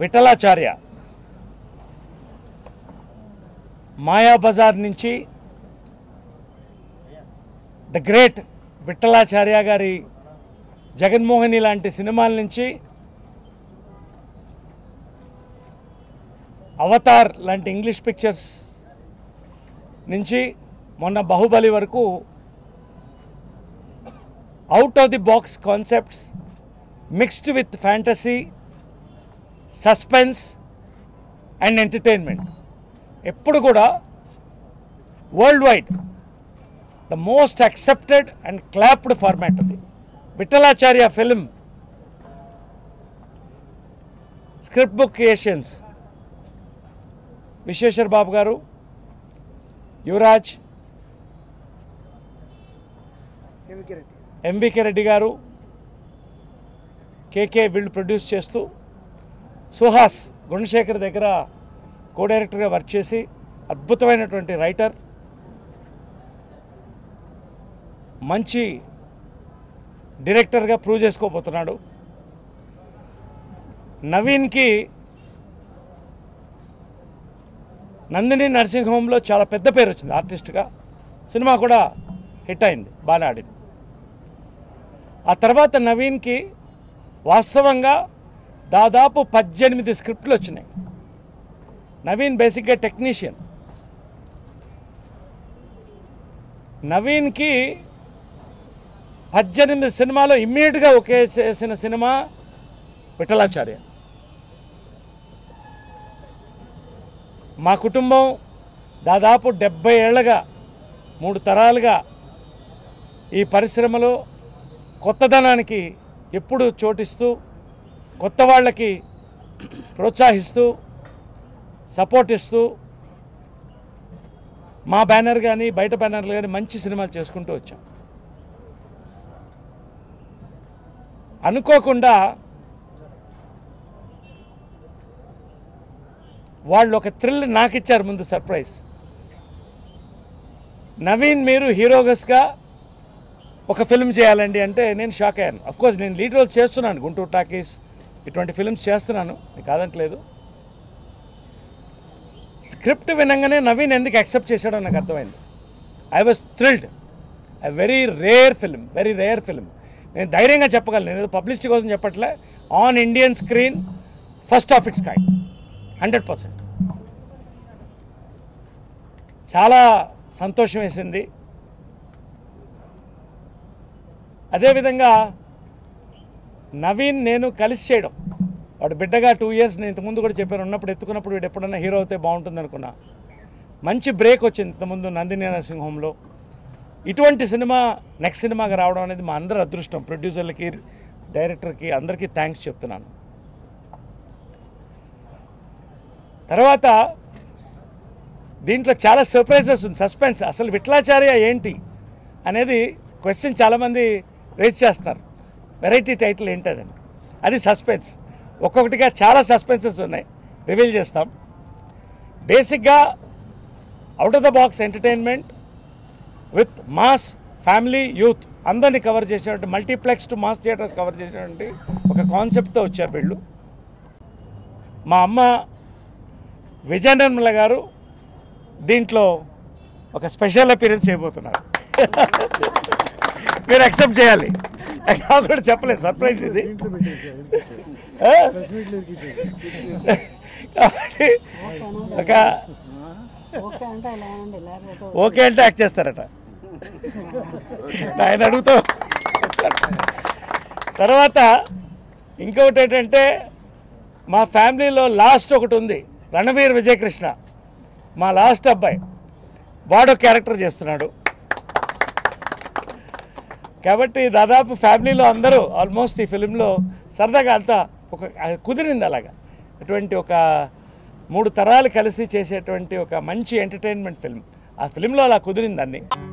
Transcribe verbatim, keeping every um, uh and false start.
విఠలాచార్య మాయాబజార్ నుంచి the great Vithalacharya గారి జగన్మోహిని లాంటి సినిమాల నుంచి అవతార్ లాంటి ఇంగ్లీష్ పిక్చర్స్ నుంచి మొన్న బాహుబలి వరకు out of the box concepts mixed with fantasy, suspense and entertainment. ఎప్పుడు కూడా world wide the most accepted and clapped format అది Vithalacharya film. Script book creations Vishweshwar Babu garu, Yuvaraj, MVK Reddy గారు, కేకే వీళ్ళు ప్రొడ్యూస్ చేస్తూ సుహాస్ గుణశేఖర్ దగ్గర కో డైరెక్టర్గా వర్క్ చేసి అద్భుతమైనటువంటి రైటర్, మంచి డైరెక్టర్గా ప్రూవ్ చేసుకోబోతున్నాడు. నవీన్కి నందిని నర్సింగ్ హోమ్లో చాలా పెద్ద పేరు వచ్చింది ఆర్టిస్ట్గా. సినిమా కూడా హిట్ అయింది, బాగా ఆడింది. ఆ తర్వాత నవీన్కి వాస్తవంగా దాదాపు పద్దెనిమిది స్క్రిప్ట్లు వచ్చినాయి. నవీన్ బేసిక్గా టెక్నీషియన్. నవీన్కి పద్దెనిమిది సినిమాలో ఇమ్మీడియట్గా ఒకే చేసిన సినిమా విఠలాచార్య. మా కుటుంబం దాదాపు డెబ్బై ఏళ్ళగా మూడు తరాలుగా ఈ పరిశ్రమలో కొత్తదనానికి ఎప్పుడు చోటిస్తూ, కొత్త వాళ్ళకి ప్రోత్సహిస్తూ, సపోర్ట్ ఇస్తూ, మా బ్యానర్ కానీ బయట బ్యానర్లు కానీ మంచి సినిమాలు చేసుకుంటూ వచ్చాం. అనుకోకుండా వాళ్ళు ఒక థ్రిల్ నాకు ఇచ్చారు ముందు, సర్ప్రైజ్. నవీన్ మీరు హీరోగస్గా ఒక ఫిల్మ్ చేయాలండి అంటే నేను షాక్ అయ్యాను. అఫ్కోర్స్ నేను లీడ్ రోల్ చేస్తున్నాను, గుంటూరు టాకీస్ ఇటువంటి ఫిల్మ్స్ చేస్తున్నాను, నేను కాదంటలేదు. స్క్రిప్ట్ వినంగానే నవీన్ ఎందుకు యాక్సెప్ట్ చేశాడో నాకు అర్థమైంది. I was thrilled. I very rare film, very rare film. నేను ధైర్యంగా చెప్పగలను, నేను ఏదో పబ్లిసిటీ కోసం చెప్పట్లే. On Indian screen first of its kind, hundred percent. చాలా సంతోషం వేసింది. అదేవిధంగా నవీన్ నేను కలిసి చేయడం, వాడు బిడ్డగా టూ ఇయర్స్ నేను ఇంతకుముందు కూడా చెప్పాను, ఉన్నప్పుడు ఎత్తుకున్నప్పుడు వీడు ఎప్పుడన్నా హీరో అయితే బాగుంటుంది అనుకున్నా. మంచి బ్రేక్ వచ్చింది ఇంతకుముందు నందిని నర్సింగ్ హోమ్లో. ఇటువంటి సినిమా నెక్స్ట్ సినిమాగా రావడం అనేది మా అందరి అదృష్టం. ప్రొడ్యూసర్లకి, డైరెక్టర్కి అందరికీ థ్యాంక్స్ చెప్తున్నాను. తర్వాత దీంట్లో చాలా సర్ప్రైజెస్ ఉంది, సస్పెన్స్. అసలు విఠలాచార్య ఏంటి అనేది క్వశ్చన్ చాలామంది రేజ్ చేస్తారు. వెరైటీ టైటిల్ ఏంటదని, అది సస్పెన్స్. ఒక్కొక్కటిగా చాలా సస్పెన్సెస్ ఉన్నాయి, రివీల్ చేస్తాం. బేసిక్గా out of the box entertainment with mass, family, youth అందరినీ కవర్ చేసినటువంటి, multiplex to mass theatres cover చేసినటువంటి ఒక కాన్సెప్ట్తో వచ్చారు వీళ్ళు. మా అమ్మ విజయ నిర్మల గారు దీంట్లో ఒక స్పెషల్ అపీరెన్స్ చేయబోతున్నారు. మీరు యాక్సెప్ట్ చేయాలి, కూడా చెప్పలేదు, సర్ప్రైజ్ ఇది. కాబట్టి ఒక ఓకే అంటే యాక్ట్ చేస్తారట, ఆయన అడుగుతాం. తర్వాత ఇంకొకటి ఏంటంటే మా ఫ్యామిలీలో లాస్ట్ ఒకటి ఉంది, రణవీర్ విజయకృష్ణ, మా లాస్ట్ అబ్బాయి, వాడో క్యారెక్టర్ చేస్తున్నాడు. కాబట్టి దాదాపు ఫ్యామిలీలో అందరూ ఆల్మోస్ట్ ఈ ఫిలింలో సరదాగా అంతా ఒక కుదిరింది. అలాగా ఇటువంటి ఒక మూడు తరాలు కలిసి చేసేటువంటి ఒక మంచి ఎంటర్టైన్మెంట్ ఫిల్మ్, ఆ ఫిలింలో అలా కుదిరింది అన్నీ.